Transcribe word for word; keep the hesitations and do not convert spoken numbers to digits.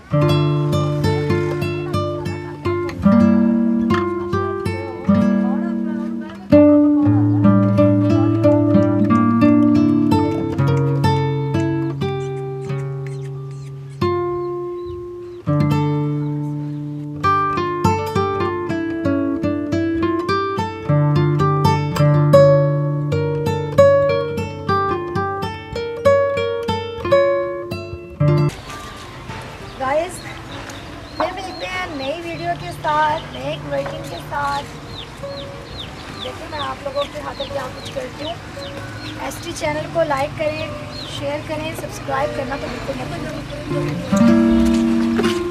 Guys फिर मिलते हैं नई वीडियो के साथ, नए रेटिंग के साथ। देखिए मैं आप लोगों के हाथों क्या कुछ करती हूँ। एस टी चैनल को लाइक करें, शेयर करें, सब्सक्राइब करना तो बिल्कुल मत भूलिए।